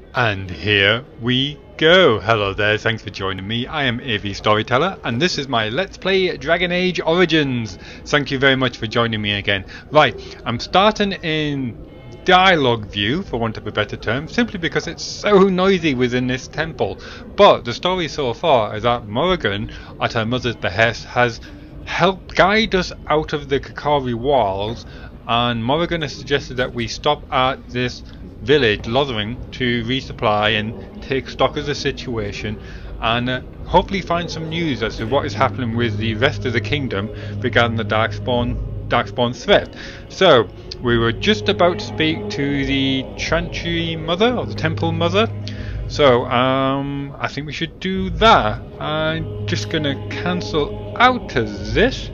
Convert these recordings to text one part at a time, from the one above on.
And here we go. Hello there, thanks for joining me. I am AV Storyteller and this is my Let's Play Dragon Age Origins. Thank you very much for joining me again. Right, I'm starting in dialogue view, for want of a better term, simply because it's so noisy within this temple. But the story so far is that Morrigan, at her mother's behest, has helped guide us out of the Kakari walls, and Morrigan has suggested that we stop at this village, Lothering, to resupply and take stock of the situation and hopefully find some news as to what is happening with the rest of the kingdom regarding the Darkspawn threat. So we were just about to speak to the Chantry Mother, or the Temple Mother, so I think we should do that. I'm just gonna cancel out of this,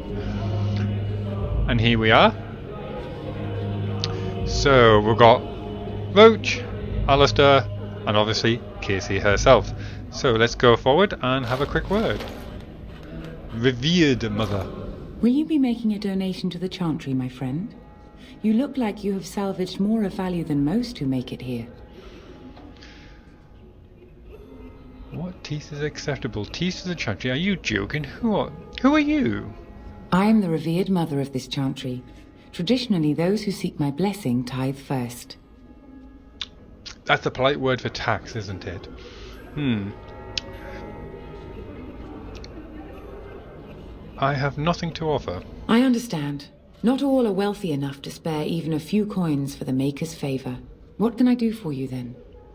and here we are. So we've got Roach, Alistair, and obviously Casey herself. So let's go forward and have a quick word. Revered Mother. Will you be making a donation to the Chantry, my friend? You look like you have salvaged more of value than most who make it here. What teeth is acceptable? Teeth of the Chantry? Are you joking? Who are you? I am the revered mother of this Chantry. Traditionally, those who seek my blessing tithe first. That's a polite word for tax, isn't it? I have nothing to offer. I understand. Not all are wealthy enough to spare even a few coins for the Maker's favor. What can I do for you then?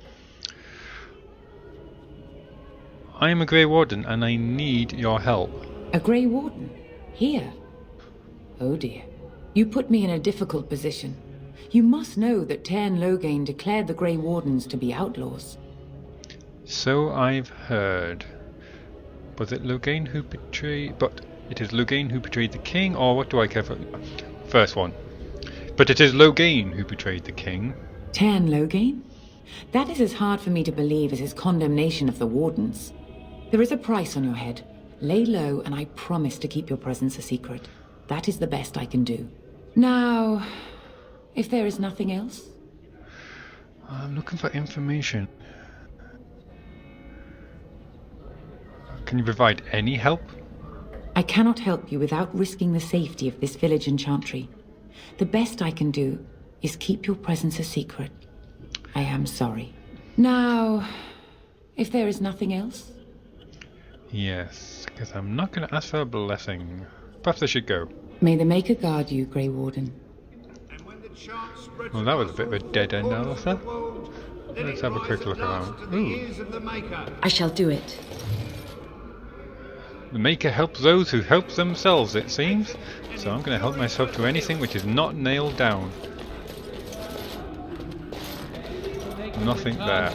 I am a Grey Warden and I need your help. A Grey Warden? Here? Oh dear. You put me in a difficult position. You must know that Tairn Loghain declared the Grey Wardens to be outlaws. So I've heard. Was it Loghain who betrayed... But it is Loghain who betrayed the king, or what do I care for? First one. But it is Loghain who betrayed the king. Tairn Loghain? That is as hard for me to believe as his condemnation of the Wardens. There is a price on your head. Lay low and I promise to keep your presence a secret. That is the best I can do. Now, if there is nothing else? I'm looking for information. Can you provide any help? I cannot help you without risking the safety of this village and Chantry. The best I can do is keep your presence a secret. I am sorry. Now, if there is nothing else? Yes, because I'm not going to ask for a blessing. Perhaps I should go. May the Maker guard you, Grey Warden. Well, that was a bit of a dead end, Alistair. Let's have a quick look around. Ooh. I shall do it. The Maker helps those who help themselves, it seems. So I'm going to help myself to anything which is not nailed down. Nothing there.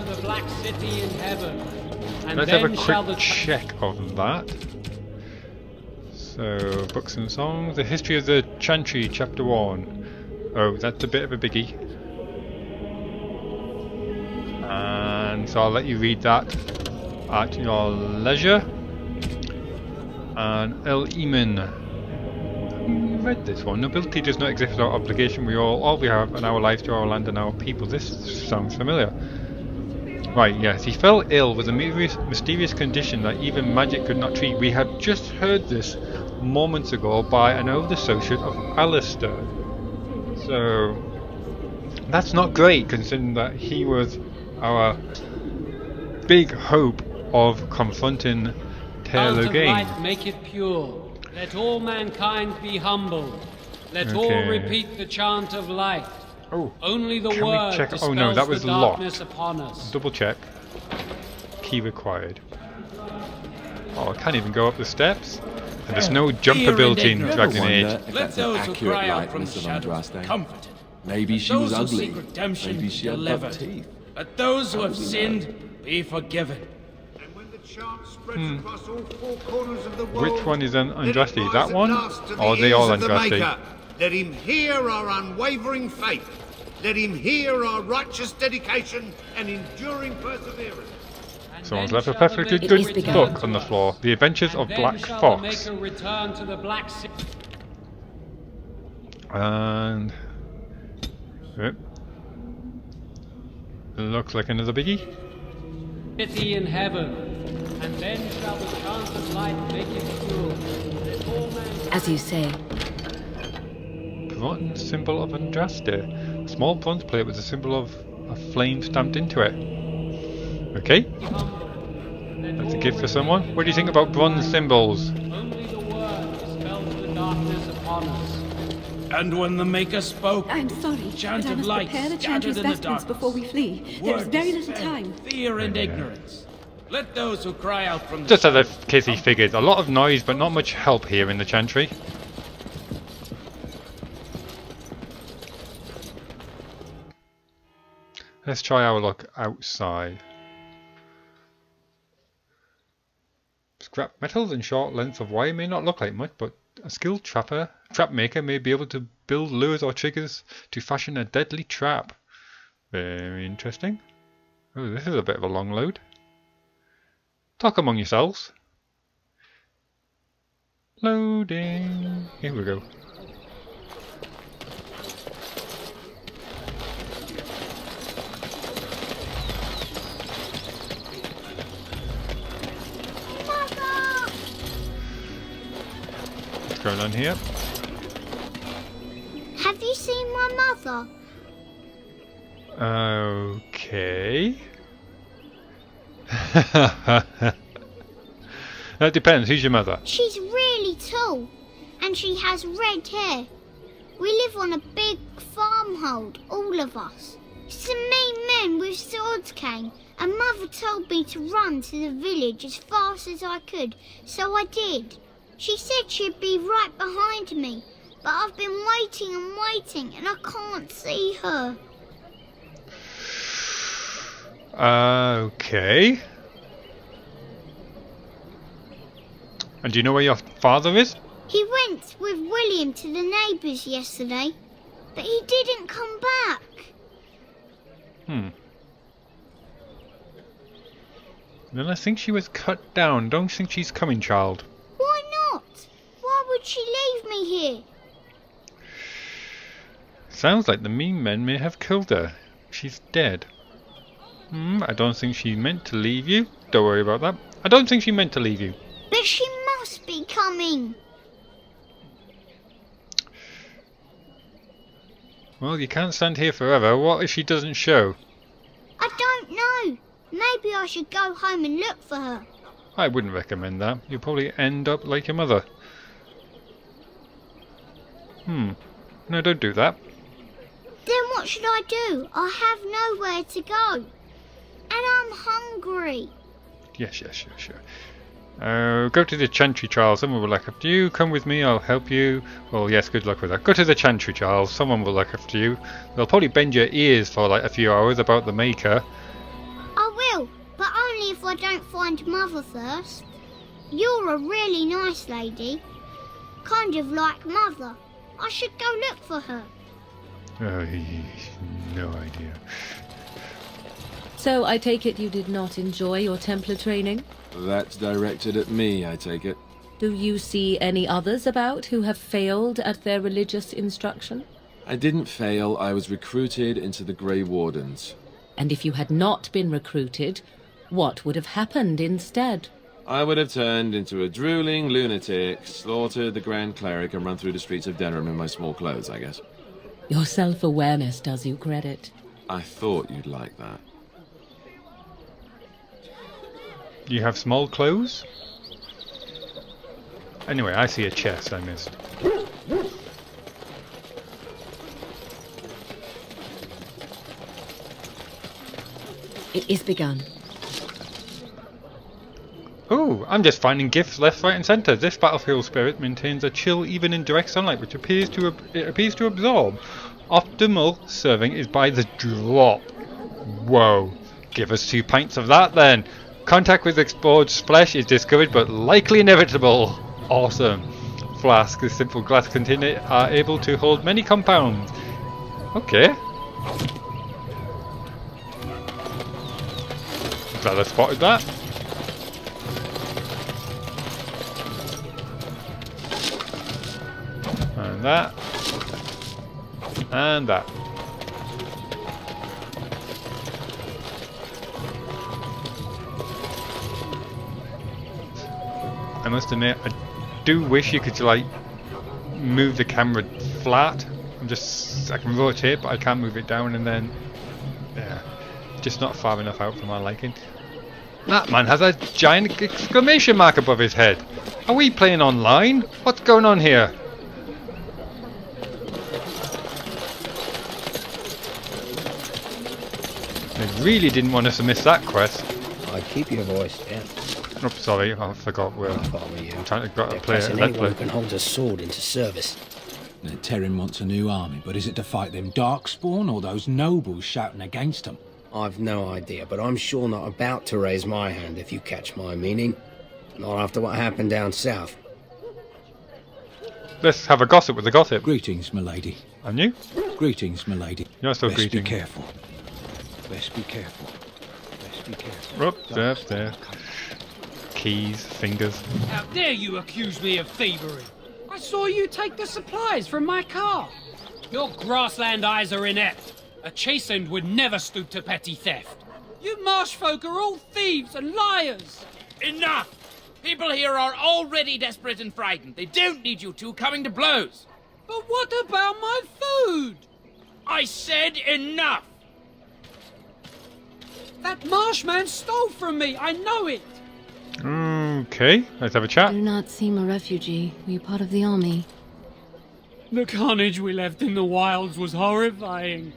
Let's have a quick check of that. So, books and songs. The History of the Chantry, Chapter 1. Oh, that's a bit of a biggie. And so I'll let you read that at your leisure. And El Eamon. Read this one. Nobility does not exist without obligation. All we have in our lives to our land and our people. This sounds familiar. Right, yes, he fell ill with a mysterious condition that even magic could not treat. We had just heard this moments ago by an old associate of Alistair. So that's not great, considering that he was our big hope of confronting Tairn Loghain. Light make it pure. Let all mankind be humble. Let all repeat the chant of light. Oh, only the can word we check? dispels Oh no, that was the darkness locked. upon us. Double check. Key required. Oh, I can't even go up the steps. And there's no jump ability in Dragon Age. Let those who cry out from the shadows comforted. Maybe she was Those who ugly. seek redemption Maybe she had delivered. buck teeth. Let those who have sinned be forgiven. And when the chant spreads across all four corners of the world, Which one is Andraste? let it That rise one? at last to the Or are they all ears of the Andraste? Maker. Let him hear our unwavering faith. Let him hear our righteous dedication and enduring perseverance. Someone's left a perfectly good book on the floor. The Adventures of Black Fox. Return to the Black Sea. And Looks like another biggie. City in heaven, and then shall the chant of light make it pure. Let all mankind... As you say. Bronze symbol of Andraste. A small bronze plate with a symbol of a flame stamped into it. Okay. That's a gift for someone. What do you think about bronze symbols? Only the word dispels the darkness upon us. And when the Maker spoke, I'm sorry, chant but I of must light prepare the scattered chantry's in the vestments darkness. before we flee. There is Word very little dispel time. Fear and ignorance. Let those who cry out from the Just as Kizzy figured, a lot of noise but not much help here in the chantry. Let's try our luck outside. Scrap metals and short lengths of wire may not look like much, but a skilled trap maker may be able to build lures or triggers to fashion a deadly trap. Very interesting. Oh, this is a bit of a long load. Talk among yourselves. Loading. Here we go. What's going on here? Have you seen my mother? Okay. That depends. Who's your mother? She's really tall, and she has red hair. We live on a big farmhold, all of us. Some mean men with swords came, and Mother told me to run to the village as fast as I could, so I did. She said she'd be right behind me, but I've been waiting and waiting, and I can't see her. Okay. And do you know where your father is? He went with William to the neighbours yesterday, but he didn't come back. Then I think she was cut down. Don't think she's coming, child. Why not? Why would she leave me here? Sounds like the mean men may have killed her. She's dead. I don't think she meant to leave you. Don't worry about that. I don't think she meant to leave you. But she must be coming. Well, you can't stand here forever. What if she doesn't show? I don't know. Maybe I should go home and look for her. I wouldn't recommend that. You'll probably end up like your mother. No, don't do that. Then what should I do? I have nowhere to go. And I'm hungry. Yes, sure. Go to the Chantry, Charles. Someone will look after you. Come with me, I'll help you. Well, yes, good luck with that. Go to the Chantry, Charles. Someone will look after you. They'll probably bend your ears for like a few hours about the Maker. I will, but only if I don't find Mother first. You're a really nice lady. Kind of like Mother. I should go look for her. Oh, no idea. So I take it you did not enjoy your Templar training? That's directed at me, I take it. Do you see any others about who have failed at their religious instruction? I didn't fail, I was recruited into the Grey Wardens. And if you had not been recruited, what would have happened instead? I would have turned into a drooling lunatic, slaughtered the Grand Cleric and run through the streets of Denham in my small clothes, I guess. Your self-awareness does you credit. I thought you'd like that. You have small clothes? Anyway, I see a chest I missed. It is begun. Oh, I'm just finding gifts left, right and centre. This battlefield spirit maintains a chill even in direct sunlight, which appears to absorb. Optimal serving is by the drop. Whoa. Give us 2 pints of that then. Contact with exposed flesh is discovered but likely inevitable. Awesome. Flask, a simple glass container, are able to hold many compounds. Okay. Glad I spotted that. And that. And that. must admit, I do wish you could like move the camera flat. I can rotate, but I can't move it down, and then yeah, just not far enough out for my liking. That man has a giant exclamation mark above his head. Are we playing online? What's going on here? They really didn't want us to miss that quest. I'd keep your voice down. Oh, sorry, I forgot where I'm trying to play it. Anyone can hold a sword into service. Now, Terran wants a new army, but is it to fight them Darkspawn or those nobles shouting against them? I've no idea, but I'm sure not about to raise my hand, if you catch my meaning. Not after what happened down south. Let's have a gossip with the gossip. Greetings, milady. And you? Greetings, milady. You're still greeting. Be careful. Best be careful. Best be careful. Oh, there. Keys, fingers. How dare you accuse me of thievery? I saw you take the supplies from my car. Your grassland eyes are inept. A chastened would never stoop to petty theft. You marsh folk are all thieves and liars. Enough! People here are already desperate and frightened. They don't need you two coming to blows. But what about my food? I said enough! That marshman stole from me, I know it. Okay, let's have a chat. You do not seem a refugee. Were you part of the army? The carnage we left in the wilds was horrifying.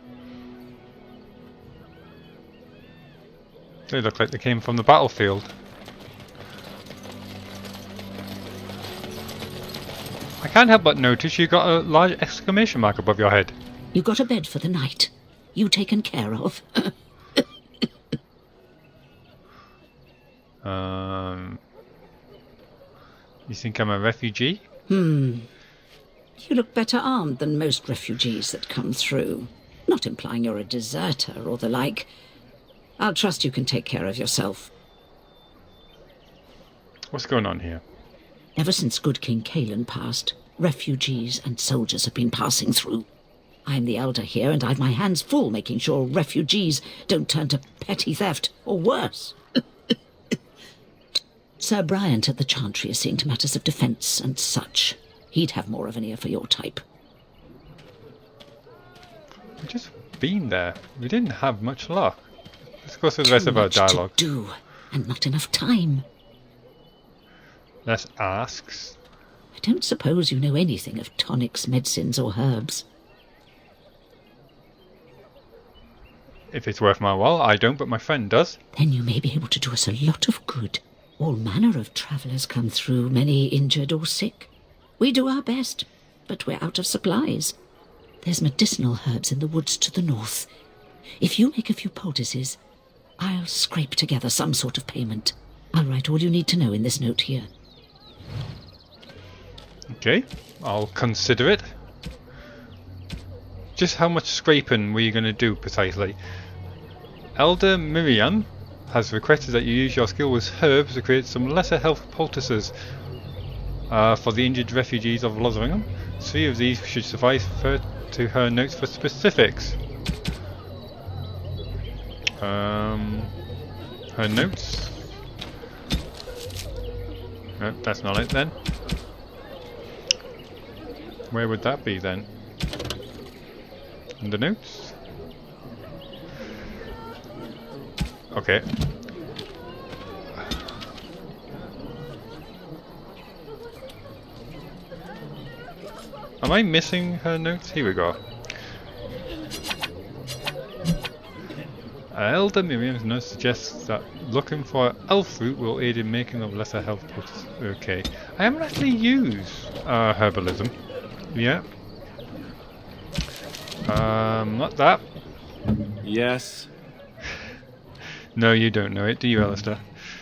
They look like they came from the battlefield. I can't help but notice you got a large exclamation mark above your head. You got a bed for the night. You taken care of. You think I'm a refugee? You look better armed than most refugees that come through. Not implying you're a deserter or the like. I'll trust you can take care of yourself. What's going on here? Ever since good King Cailan passed, refugees and soldiers have been passing through. I'm the elder here, and I've my hands full making sure refugees don't turn to petty theft, or worse. Sir Bryant at the Chantry is seeing to matters of defence and such. He'd have more of an ear for your type. We've just been there. We didn't have much luck. Let's go through the rest of our dialogue. To do, and not enough time. Let's ask. I don't suppose you know anything of tonics, medicines, or herbs. If it's worth my while, I don't, but my friend does. Then you may be able to do us a lot of good. All manner of travellers come through, many injured or sick. We do our best, but we're out of supplies. There's medicinal herbs in the woods to the north. If you make a few poultices, I'll scrape together some sort of payment. I'll write all you need to know in this note here. Okay, I'll consider it. Just how much scraping were you going to do precisely? Elder Miriam has requested that you use your skill with herbs to create some lesser health poultices for the injured refugees of Lotheringham. 3 of these should suffice. Refer to her notes for specifics. Her notes? No, that's not it then. Where would that be then? In the notes? Okay. Am I missing her notes? Here we go. Elder Miriam's note suggests that looking for elf fruit will aid in making of lesser health poultices. Okay. I haven't actually used herbalism yet. Not that. Yes. No, you don't know it, do you, Alistair?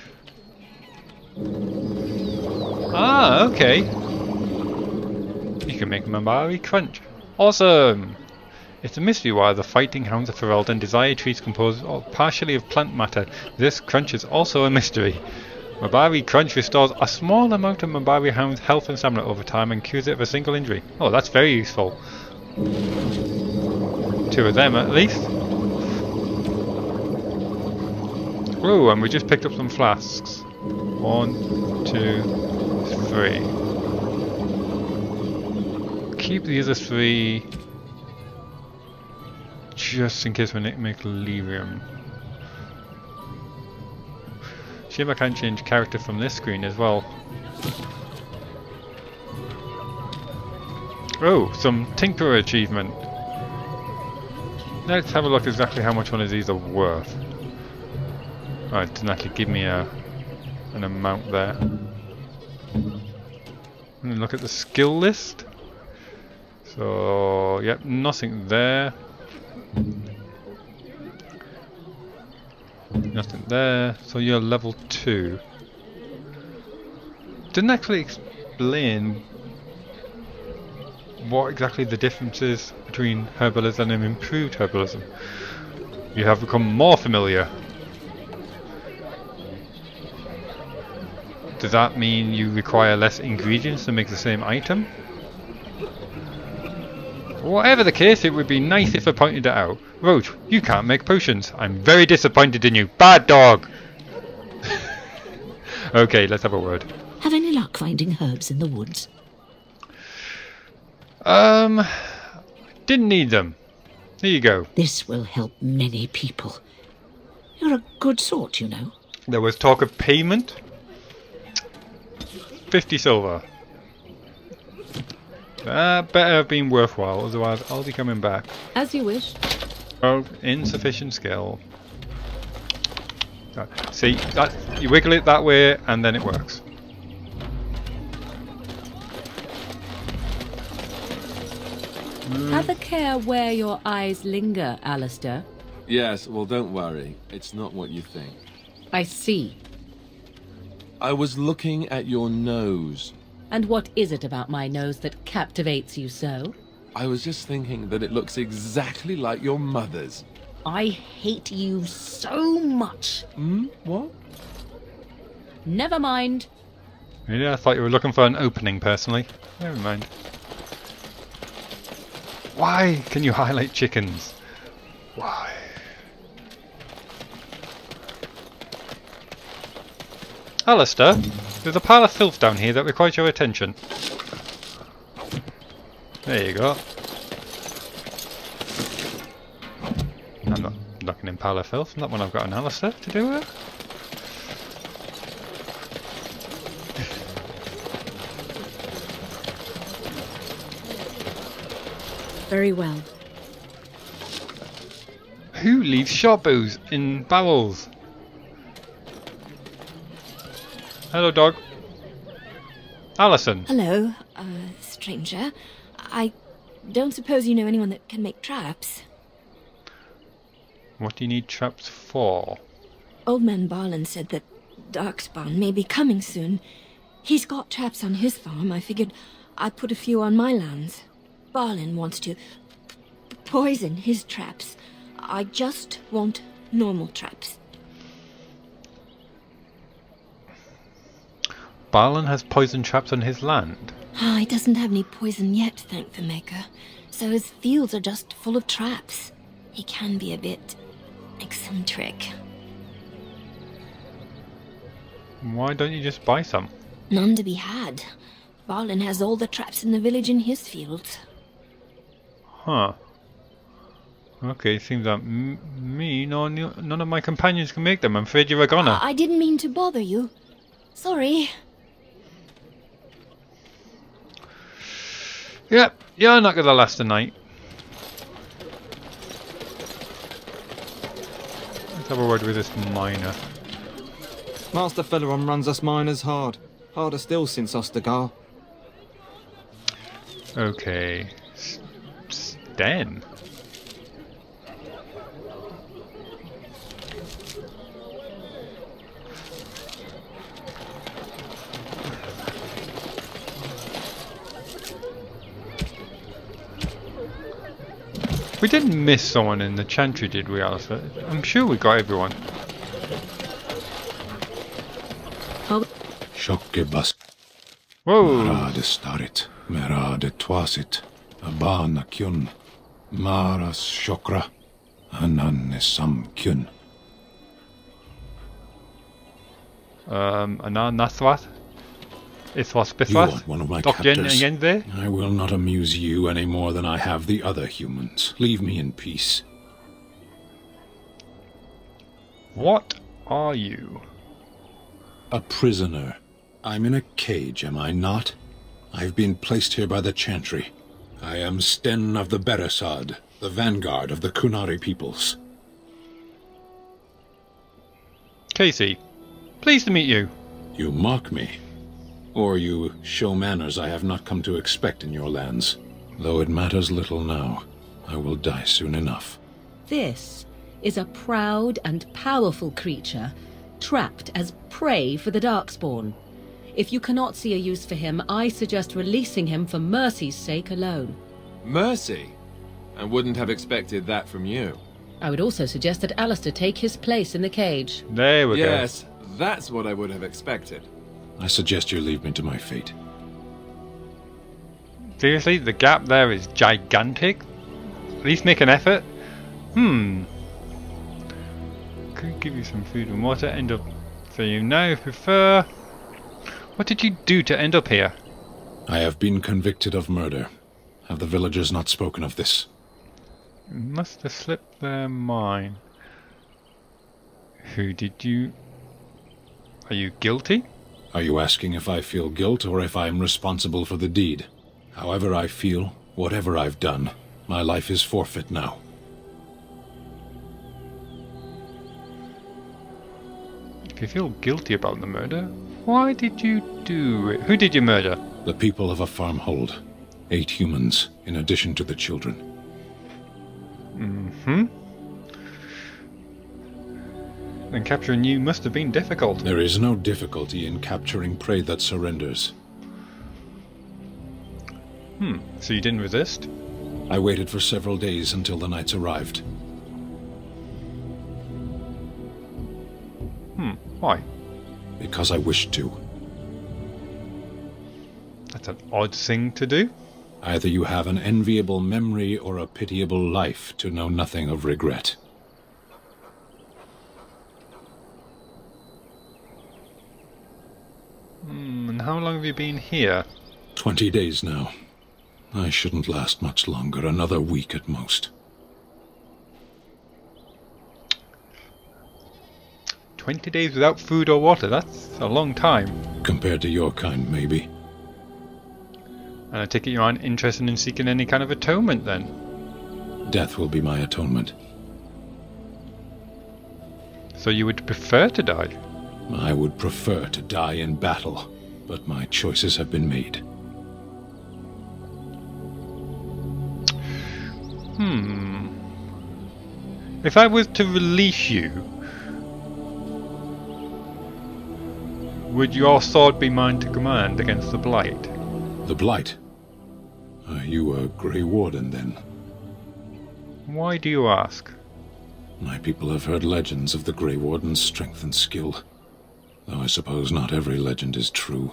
Ah, okay. You can make Mabari Crunch. Awesome! It's a mystery why the Fighting Hounds of Ferelden desire trees composed partially of plant matter. This crunch is also a mystery. Mabari Crunch restores a small amount of Mabari Hound's health and stamina over time and cures it of a single injury. Oh, that's very useful. 2 of them at least. Oh, and we just picked up some flasks. 1, 2, 3. Keep the other 3 just in case we make lyrium. See if I can change character from this screen as well. Oh, some Tinkerer achievement. Let's have a look exactly how much one of these are worth. Oh, it doesn't actually give me an amount there. And then look at the skill list. So, yep, nothing there. Nothing there. So you're level 2. Didn't actually explain what exactly the difference is between herbalism and improved herbalism. You have become more familiar. Does that mean you require less ingredients to make the same item? Whatever the case, it would be nice if I pointed it out. Roach, you can't make potions. I'm very disappointed in you. Bad dog! Okay, let's have a word. Have any luck finding herbs in the woods? Didn't need them. Here you go. This will help many people. You're a good sort, you know. There was talk of payment. 50 silver. That better have been worthwhile, otherwise I'll be coming back. As you wish. Oh, insufficient skill. See, that you wiggle it that way and then it works. Have a care where your eyes linger, Alistair. Yes, well, don't worry. It's not what you think. I see. I was looking at your nose. And what is it about my nose that captivates you so? I was just thinking that it looks exactly like your mother's. I hate you so much. What? Never mind. Really? I thought you were looking for an opening, personally. Never mind. Why can you highlight chickens? Why? Alistair, there's a pile of filth down here that requires your attention. There you go. I'm not looking in pile of filth, not when I've got an Alistair to do with. Very well. Who leaves shop booze in barrels? Hello, dog. Alison. Hello, stranger. I don't suppose you know anyone that can make traps? What do you need traps for? Old man Barlin said that Darkspawn may be coming soon. He's got traps on his farm. I figured I'd put a few on my lands. Barlin wants to poison his traps. I just want normal traps. Barlin has poison traps on his land? He doesn't have any poison yet, thank the Maker. So his fields are just full of traps. He can be a bit eccentric. Why don't you just buy some? None to be had. Barlin has all the traps in the village in his fields. Huh. Okay, seems that me nor none of my companions can make them. I'm afraid you're a goner. I didn't mean to bother you. Sorry. Yep, you're not gonna last the night. Let's have a word with this miner. Master Feleron runs us miners hard. Harder still since Ostagar. Okay. Sten. We didn't miss someone in the chantry, did we, Alistair? I'm sure we got everyone. Shokkebas. Whoa! Marade starit, merade twasit, abana kyun, maras shokra, ananne sam kyun. Anan Nathwath? Ithos You Bithos. want one of my Doc Jen captors? again there. I will not amuse you any more than I have the other humans. Leave me in peace. What are you? A prisoner. I'm in a cage, am I not? I've been placed here by the Chantry. I am Sten of the Beresad, the vanguard of the Kunari peoples. Casey, pleased to meet you. You mock me. Or you show manners I have not come to expect in your lands. Though it matters little now, I will die soon enough. This is a proud and powerful creature, trapped as prey for the Darkspawn. If you cannot see a use for him, I suggest releasing him for mercy's sake alone. Mercy? I wouldn't have expected that from you. I would also suggest that Alistair take his place in the cage. There we go. Yes, that's what I would have expected. I suggest you leave me to my fate. Seriously, the gap there is gigantic. At least make an effort. Could give you some food and water. End up for you now. Prefer. What did you do to end up here? I have been convicted of murder. Have the villagers not spoken of this? Must have slipped their mind. Who did you... Are you guilty? Are you asking if I feel guilt or if I am responsible for the deed? However I feel, whatever I've done, my life is forfeit now. If you feel guilty about the murder, why did you do it? Who did you murder? The people of a farmhold. 8 humans, in addition to the children. Then capturing you must have been difficult. There is no difficulty in capturing prey that surrenders. So you didn't resist? I waited for several days until the knights arrived. Why? Because I wished to. That's an odd thing to do. Either you have an enviable memory or a pitiable life to know nothing of regret. And how long have you been here? 20 days now. I shouldn't last much longer, another week at most. 20 days without food or water, that's a long time. Compared to your kind, maybe. And I take it you aren't interested in seeking any kind of atonement then? Death will be my atonement. So you would prefer to die? I would prefer to die in battle, but my choices have been made. If I was to release you, would your sword be mine to command against the Blight? The Blight? Are you a Grey Warden, then? Why do you ask? My people have heard legends of the Grey Warden's strength and skill, though I suppose not every legend is true.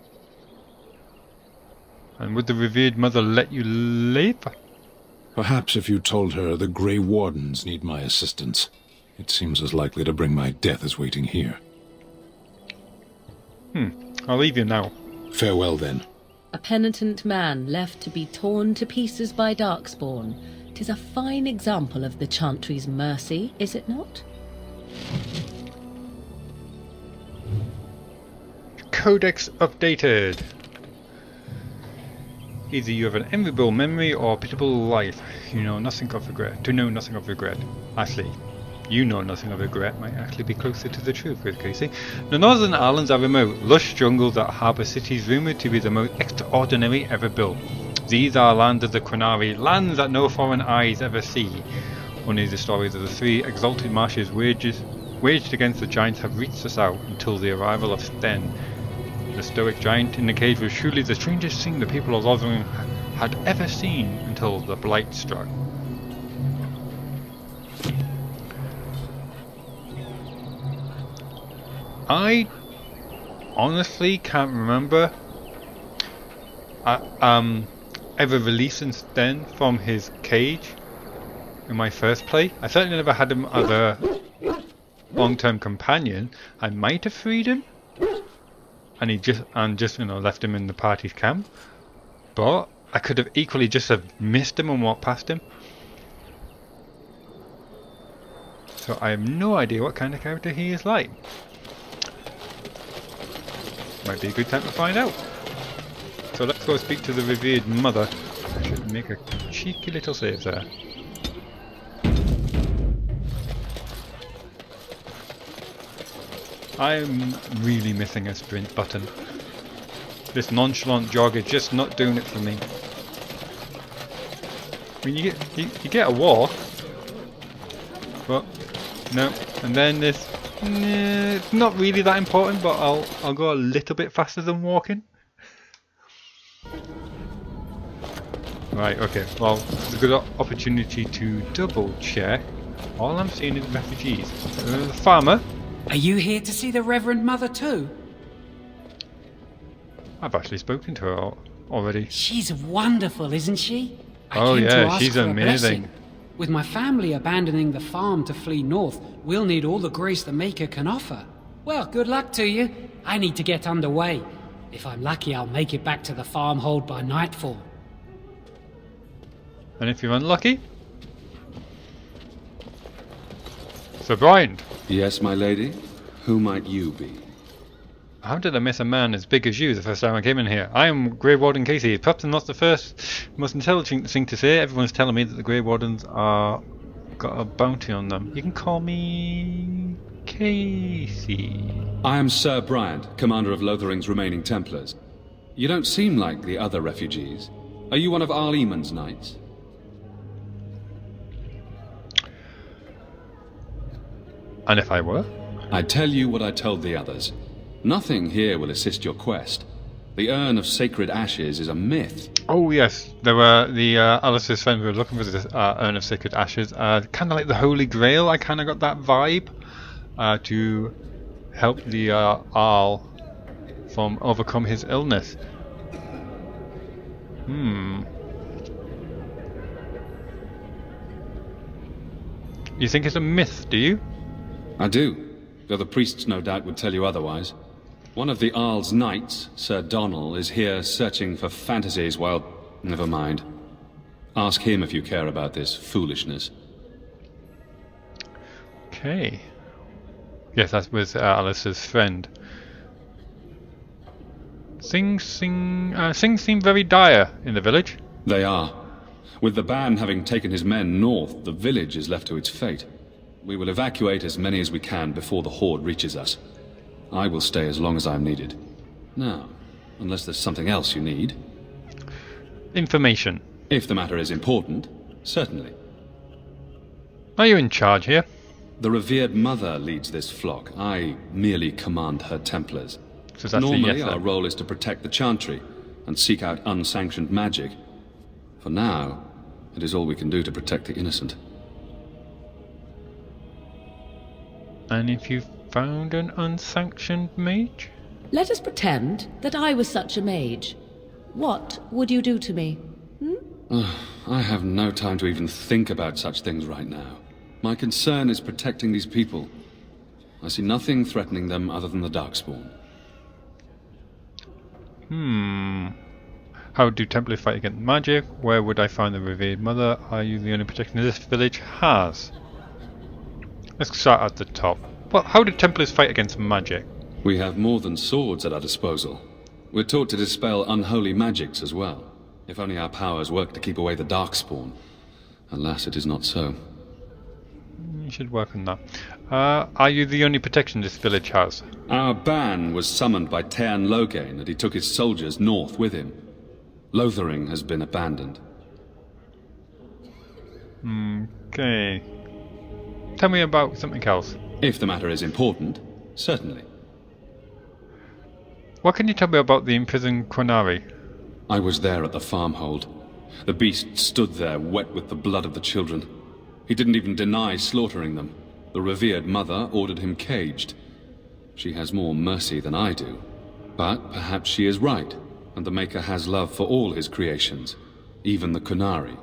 And would the revered mother let you live? Perhaps if you told her the Grey Wardens need my assistance, it seems as likely to bring my death as waiting here. I'll leave you now. Farewell, then. A penitent man left to be torn to pieces by Darkspawn. 'Tis a fine example of the Chantry's mercy, is it not? Codex updated. Either you have an enviable memory or a pitiable life. You know nothing of regret. To know nothing of regret. Actually, you know nothing of regret might actually be closer to the truth with Casey. The Northern Islands are remote, lush jungles that harbour cities rumoured to be the most extraordinary ever built. These are lands of the Kunari, lands that no foreign eyes ever see. Only the stories of the 3 exalted marshes waged against the giants have reached us out until the arrival of Sten. The stoic giant in the cage was truly the strangest thing the people of Lothringen had ever seen until the Blight struck. I honestly can't remember ever releasing Sten from his cage in my first play. I certainly never had him as a long-term companion. I might have freed him. and just left him in the party's camp. But I could have equally just have missed him and walked past him. So I have no idea what kind of character he is like. Might be a good time to find out. So let's go speak to the revered mother. I should make a cheeky little save there. I'm really missing a sprint button. This nonchalant jog is just not doing it for me. I mean, you get a walk, but no. And then this, it's not really that important, but I'll go a little bit faster than walking. Right, okay, well, it's a good opportunity to double check. All I'm seeing is refugees. The farmer. Are you here to see the Reverend Mother too? I've actually spoken to her already. She's wonderful, isn't she? Oh yeah, she's amazing. With my family abandoning the farm to flee north, we'll need all the grace the Maker can offer. Well, good luck to you. I need to get underway. If I'm lucky, I'll make it back to the farmhold by nightfall. And if you're unlucky? Sir Brian. Yes, my lady? Who might you be? How did I miss a man as big as you the first time I came in here? I am Grey Warden Casey. Perhaps I'm not the most intelligent thing to say. Everyone's telling me that the Grey Wardens got a bounty on them. You can call me Casey. I am Sir Bryant, commander of Lothering's remaining Templars. You don't seem like the other refugees. Are you one of Arl Eamon's knights? And if I were? I tell you what I told the others. Nothing here will assist your quest. The Urn of Sacred Ashes is a myth. Oh yes, there were Alice's friends were looking for this Urn of Sacred Ashes. Kind of like the Holy Grail. I kind of got that vibe to help the Arl from overcome his illness. You think it's a myth, do you? I do, though the priests no doubt would tell you otherwise. One of the Arl's knights, Sir Donal, is here searching for fantasies while... Never mind. Ask him if you care about this foolishness. Okay. Yes, that was Alice's friend. Things seem very dire in the village. They are. With the ban having taken his men north, the village is left to its fate. We will evacuate as many as we can before the horde reaches us. I will stay as long as I am needed. Now, unless there's something else you need. Information. If the matter is important, certainly. Are you in charge here? The revered mother leads this flock. I merely command her Templars. So that's normally, yes, our role is to protect the Chantry and seek out unsanctioned magic. For now, it is all we can do to protect the innocent. And if you found an unsanctioned mage? Let us pretend that I was such a mage. What would you do to me? I have no time to even think about such things right now. My concern is protecting these people. I see nothing threatening them other than the Darkspawn. How do Templars fight against magic? Where would I find the revered mother? Are you the only protection this village has? Let's start at the top. Well, how do Templars fight against magic? We have more than swords at our disposal. We're taught to dispel unholy magics as well. If only our powers work to keep away the Darkspawn. Alas, it is not so. You should work on that. Are you the only protection this village has? Our ban was summoned by Tearn Loghain, and he took his soldiers north with him. Lothering has been abandoned. Okay. Tell me about something else. If the matter is important, certainly. What can you tell me about the imprisoned Qunari? I was there at the farmhold. The beast stood there, wet with the blood of the children. He didn't even deny slaughtering them. The revered mother ordered him caged. She has more mercy than I do. But perhaps she is right, and the Maker has love for all his creations, even the Qunari.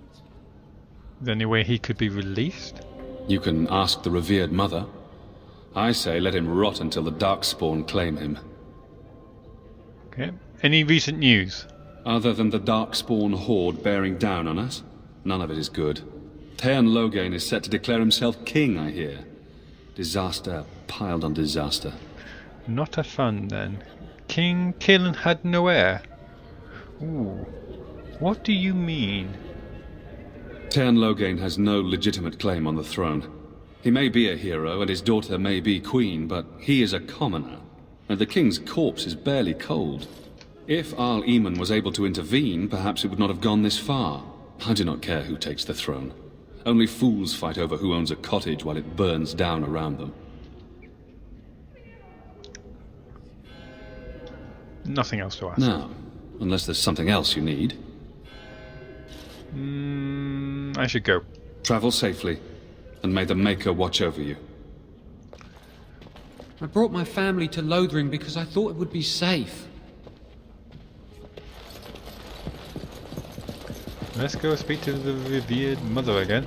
Is there any way he could be released? You can ask the revered mother. I say let him rot until the Darkspawn claim him. Okay. Any recent news? Other than the Darkspawn horde bearing down on us, none of it is good. Teyrn Loghain is set to declare himself king, I hear. Disaster piled on disaster. Not a fun then. King Killen had no heir. Ooh. What do you mean? Teyrn Loghain has no legitimate claim on the throne. He may be a hero and his daughter may be queen, but he is a commoner, and the king's corpse is barely cold. If Arl Eamon was able to intervene, perhaps it would not have gone this far. I do not care who takes the throne. Only fools fight over who owns a cottage while it burns down around them. Nothing else to ask. No, unless there's something else you need. I should go. Travel safely, and may the Maker watch over you. I brought my family to Lothering because I thought it would be safe. Let's go speak to the revered mother again.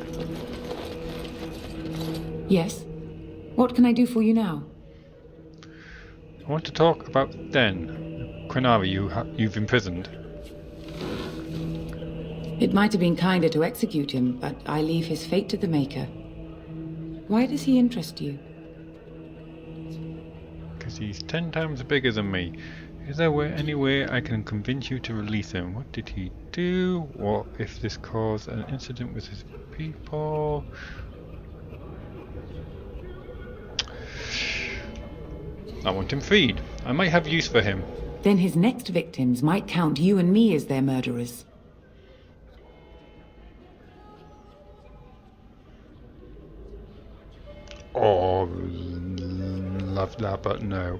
Yes? What can I do for you now? I want to talk about Den, Qunari you've imprisoned. It might have been kinder to execute him, but I leave his fate to the Maker. Why does he interest you? Because he's 10 times bigger than me. Is there any way I can convince you to release him? What did he do? What if this caused an incident with his people? I want him freed. I might have use for him. Then his next victims might count you and me as their murderers. Oh, love that, but no.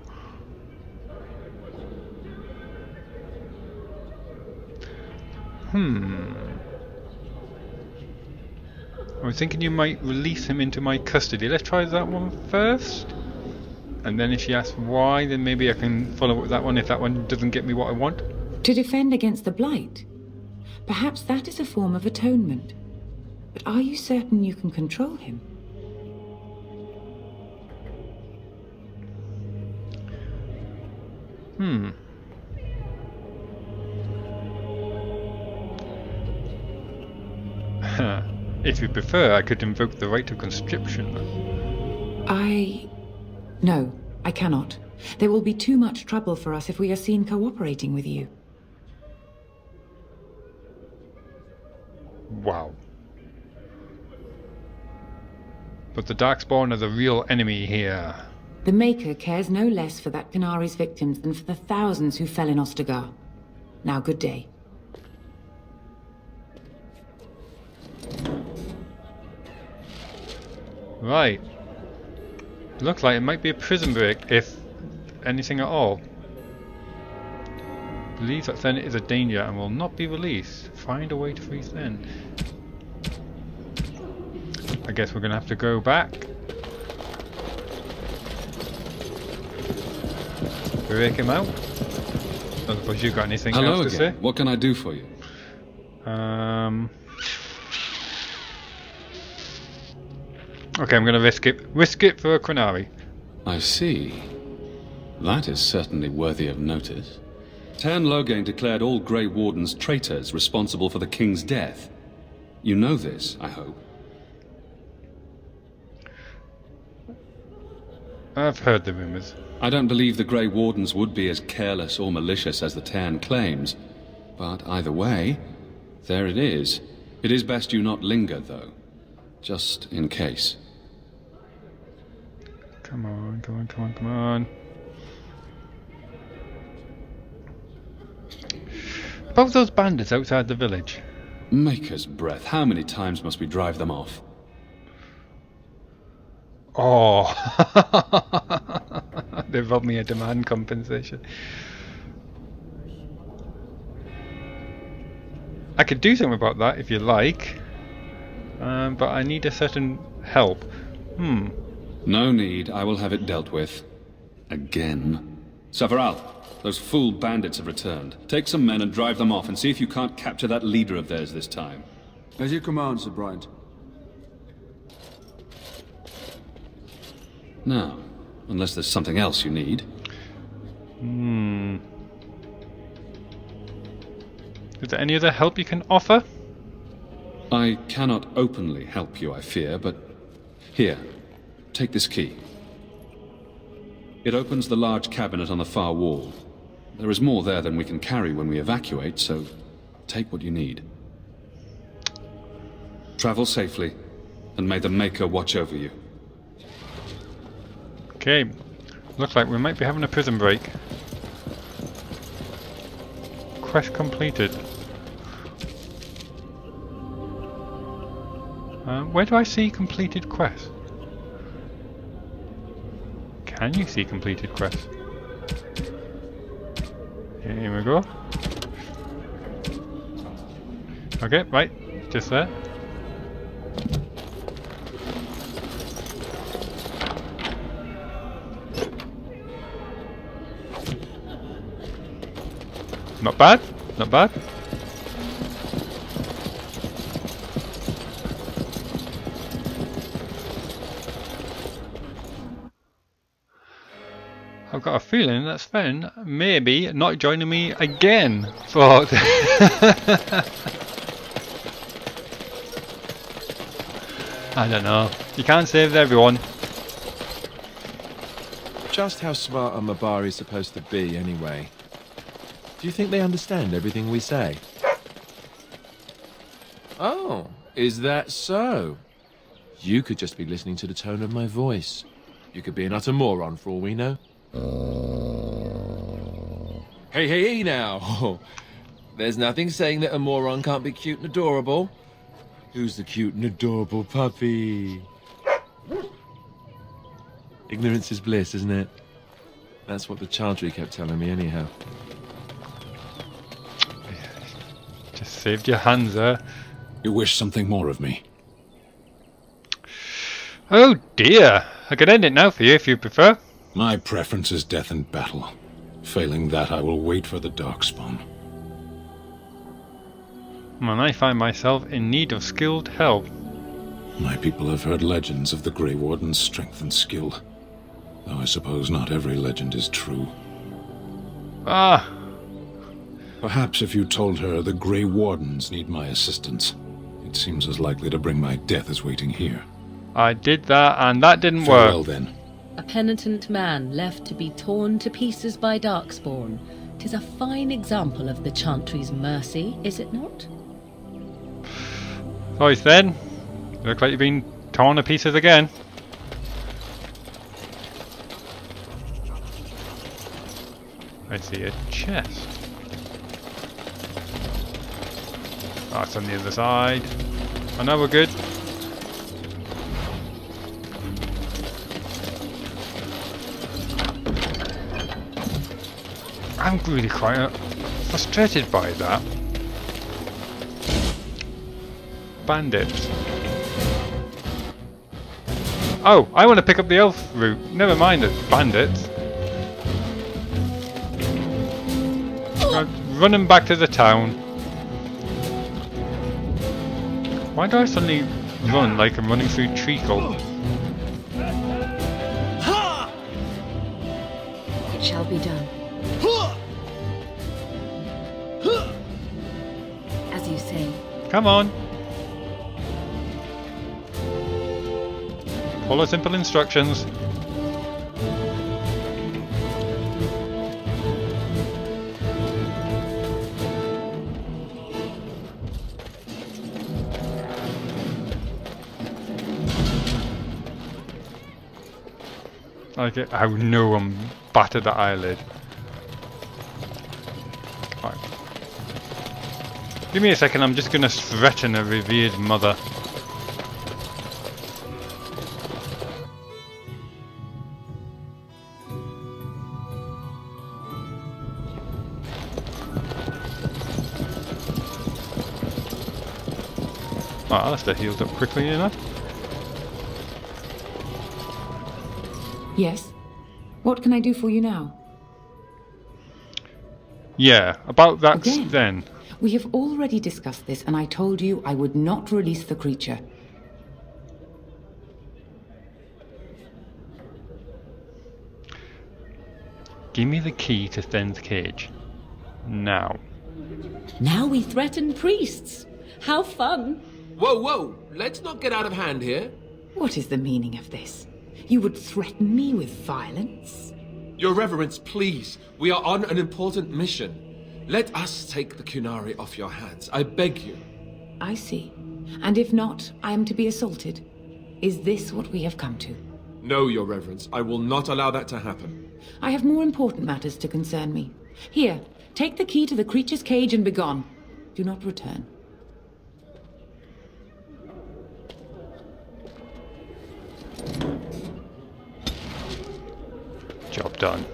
I was thinking you might release him into my custody. Let's try that one first. And then if she asks why, then maybe I can follow up with that one if that one doesn't get me what I want. To defend against the Blight? Perhaps that is a form of atonement. But are you certain you can control him? If you prefer, I could invoke the right of conscription. No, I cannot. There will be too much trouble for us if we are seen cooperating with you. Wow. But the Darkspawn are the real enemy here. The Maker cares no less for that Qunari's victims than for the thousands who fell in Ostagar. Now, good day. Right. Looks like it might be a prison break, if anything at all. Believes that Then is a danger and will not be released. Find a way to free Then. I guess we're gonna have to go back. Break him out. Don't suppose you got anything Hello else to again. say? What can I do for you? Okay, I'm gonna risk it. Risk it for a Qunari. I see. That is certainly worthy of notice. Teyrn Loghain declared all Grey Wardens traitors responsible for the king's death. You know this, I hope. I've heard the rumours. I don't believe the Grey Wardens would be as careless or malicious as the Teyrn claims. But either way, there it is. It is best you not linger, though. Just in case. Come on, come on, come on, come on. About those bandits outside the village. Maker's breath, how many times must we drive them off? Oh, they robbed me a demand compensation. I could do something about that if you like, but I need a certain help. No need, I will have it dealt with. Again. Several, those fool bandits have returned. Take some men and drive them off and see if you can't capture that leader of theirs this time. As you command, Sir Bryant. Now, Unless there's something else you need. Is there any other help you can offer? I cannot openly help you, I fear, but... Here, take this key. It opens the large cabinet on the far wall. There is more there than we can carry when we evacuate, so take what you need. Travel safely, and may the Maker watch over you. Okay, looks like we might be having a prison break. Quest completed. Where do I see completed quests? Can you see completed quests? Here we go. Okay, right, just there. Not bad, not bad. I've got a feeling that Sven may be not joining me again for... I don't know. You can't save everyone. Just how smart are Mabari supposed to be, anyway? Do you think they understand everything we say? Oh, is that so? You could just be listening to the tone of my voice. You could be an utter moron for all we know. Hey now! There's nothing saying that a moron can't be cute and adorable. Who's the cute and adorable puppy? Ignorance is bliss, isn't it? That's what the Chantry kept telling me anyhow. Just saved your hands there. You wish something more of me? Oh dear! I could end it now for you if you prefer. My preference is death in battle. Failing that, I will wait for the Darkspawn. When I find myself in need of skilled help. My people have heard legends of the Grey Warden's strength and skill. Though I suppose not every legend is true. Ah! Perhaps if you told her the Grey Wardens need my assistance, it seems as likely to bring my death as waiting here. I did that, and that didn't work. Farewell, then. A penitent man left to be torn to pieces by Darkspawn. 'Tis a fine example of the Chantry's mercy, is it not? Sorry, Sven. Looks like you've been torn to pieces again. I see a chest. Oh, it's on the other side. I know we're good. I'm really quite frustrated by that. Bandits. Oh, I want to pick up the elf route. Never mind the bandits. I'm running back to the town. Why do I suddenly run like I'm running through treacle? It shall be done. As you say. Come on. Follow simple instructions. Okay, I know I'm battered at eyelid. Right. Give me a second, I'm just gonna threaten a revered mother. Oh, Alistair healed up quickly enough. Yes? What can I do for you now? Yeah, about that Again, then. We have already discussed this, and I told you I would not release the creature. Give me the key to Sten's cage. Now. Now we threaten priests. How fun! Whoa, whoa! Let's not get out of hand here. What is the meaning of this? You would threaten me with violence? Your Reverence, please. We are on an important mission. Let us take the Qunari off your hands. I beg you. I see. And if not, I am to be assaulted. Is this what we have come to? No, Your Reverence. I will not allow that to happen. I have more important matters to concern me. Here, take the key to the creature's cage and begone. Do not return. Job done.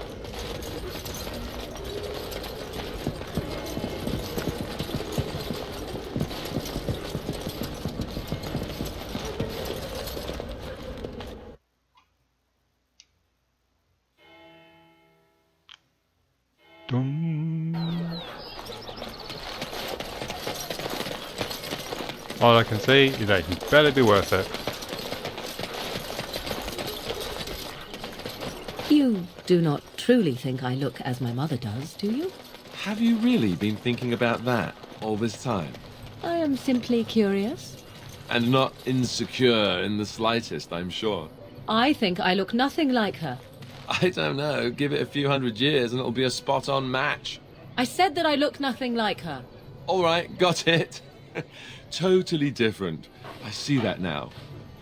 All I can say is that he'd better be worth it. You do not truly think I look as my mother does, do you? Have you really been thinking about that all this time? I am simply curious. And not insecure in the slightest, I'm sure. I think I look nothing like her. I don't know. Give it a few hundred years and it'll be a spot-on match. I said that I look nothing like her. All right, got it. Totally different. I see that now.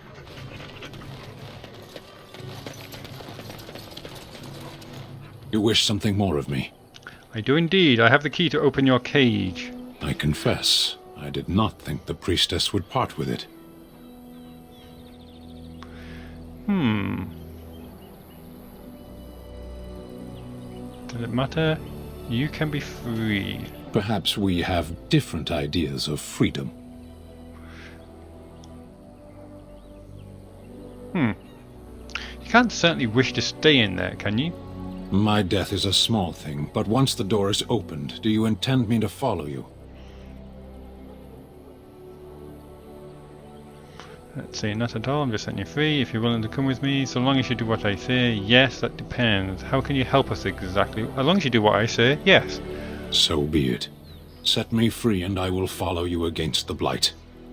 You wish something more of me? I do indeed. I have the key to open your cage. I confess, I did not think the priestess would part with it. Does it matter? You can be free. Perhaps we have different ideas of freedom. You can't certainly wish to stay in there, can you? My death is a small thing, but once the door is opened, do you intend me to follow you? Let's see, not at all. I'm just setting you free. If you're willing to come with me, so long as you do what I say. Yes, that depends. How can you help us exactly? As long as you do what I say, yes. So be it. Set me free and I will follow you against the Blight.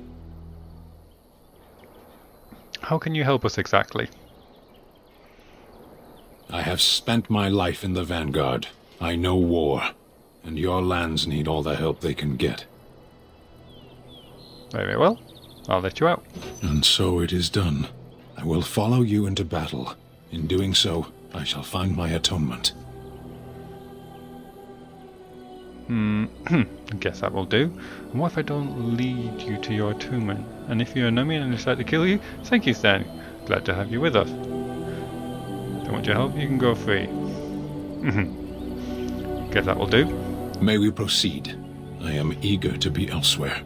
How can you help us exactly? I have spent my life in the Vanguard. I know war, and your lands need all the help they can get. Very well. I'll let you out. And so it is done. I will follow you into battle. In doing so, I shall find my atonement. I guess that will do. And what if I don't lead you to your atonement? And if you're an enemy and I decide to kill you, thank you, Sten. Glad to have you with us. Don't want your help, you can go free. Guess that will do. May we proceed? I am eager to be elsewhere.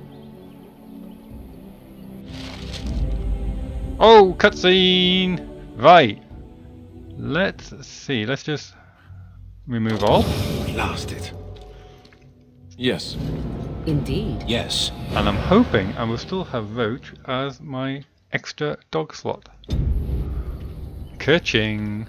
Oh, cutscene! Right. Let's see, let's just remove all. Blast it. Yes. Indeed. Yes. And I'm hoping I will still have Roach as my extra dog slot. Kerching.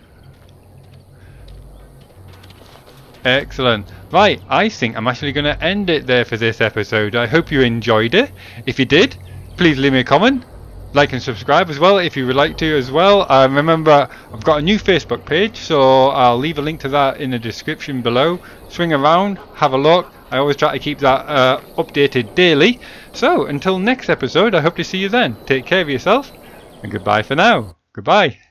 Excellent. Right, I think I'm actually going to end it there for this episode. I hope you enjoyed it. If you did, please leave me a comment. Like and subscribe as well if you would like to as well. Remember, I've got a new Facebook page, so I'll leave a link to that in the description below. Swing around, have a look. I always try to keep that updated daily. So, until next episode, I hope to see you then. Take care of yourself, and goodbye for now. Goodbye.